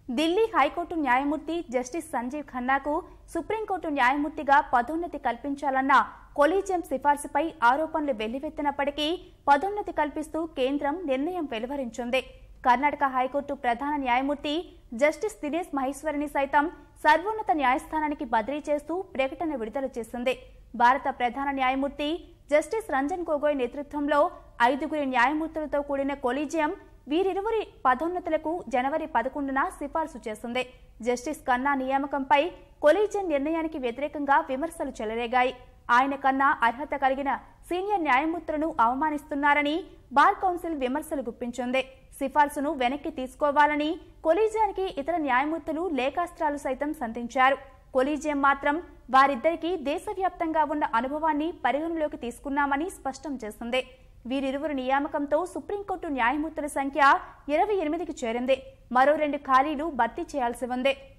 Delhi high court న్యాయమూర్తి justice Sanjiv ఖన్నాకు supreme court న్యాయమూర్తిగా పదోన్నతి కల్పించాలన్న కొలీజియం సిఫార్సుపై ఆరోపణలు వెల్లువెత్తినప్పటికీ పదోన్నతి కల్పిస్తూ కేంద్రం నిర్ణయం వెలువరించింది. కర్ణాటక హైకోర్టు ప్రధాన న్యాయమూర్తి జస్టిస్ దినేష్ మహేశ్వరిని సైతం సర్వోన్నత న్యాయస్థానానికి బదిలీ చేస్తూ ప్రకటన విడుదల చేసింది. భారత ప్రధాన న్యాయమూర్తి జస్టిస్ రంజన్ గొగోయ్ నేతృత్వంలో 5 న్యాయమూర్తులతో కూడిన కొలీజియం వీరిరువురి పదోన్నతులకు జనవరి 11న సిఫార్సు చేసింది. జస్టిస్ ఖన్నా నియామకంపై కొలీజియం నిర్ణయానికి వ్యతిరేకంగా విమర్శలు చెలరేగాయి. ఆయన కన్నా అర్హత కలిగిన సీనియర్ న్యాయమూర్తులను అవమానిస్తున్నారని బార్ కౌన్సిల్ విమర్శలు గుప్పించింది. సిఫార్సును వెనక్కి తీసుకోవాలని కొలీజియానికి ఇతర న్యాయమూర్తులు లేఖాస్త్రాలు సైతం సంధించారు. కొలీజియం మాత్రం వారిద్దరికీ దేశవ్యాప్తంగా ఉన్న అనుభవాన్ని పరిగణలోకి తీసుకున్నామని స్పష్టం చేసింది. వీరిరువురు నియామకంతో సుప్రీంకోర్టు న్యాయమూర్తుల సంఖ్య 28కి చేరింది. మరో 2 ఖాళీలు భర్తీ చేయాల్సి ఉంది.